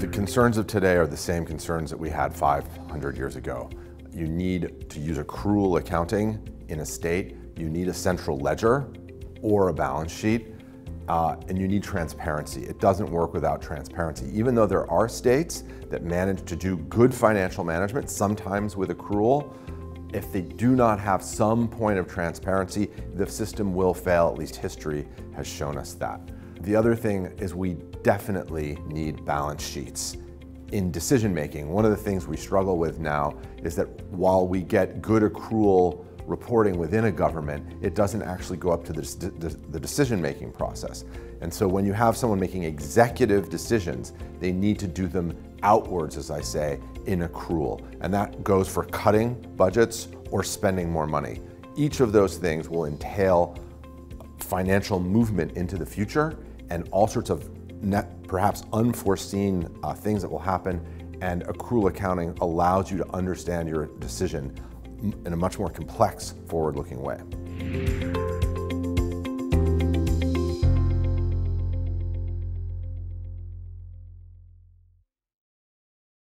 concerns of today are the same concerns that we had 500 years ago. You need to use accrual accounting in a state. You need a central ledger or a balance sheet, and you need transparency. It doesn't work without transparency. Even though there are states that manage to do good financial management, sometimes with accrual, if they do not have some point of transparency, the system will fail. At least history has shown us that. The other thing is we definitely need balance sheets. In decision making, one of the things we struggle with now is that while we get good accrual reporting within a government, it doesn't actually go up to the decision-making process. And so when you have someone making executive decisions, they need to do them outwards, as I say, in accrual. And that goes for cutting budgets or spending more money. Each of those things will entail financial movement into the future and all sorts of perhaps unforeseen things that will happen. And accrual accounting allows you to understand your decision in a much more complex, forward-looking way.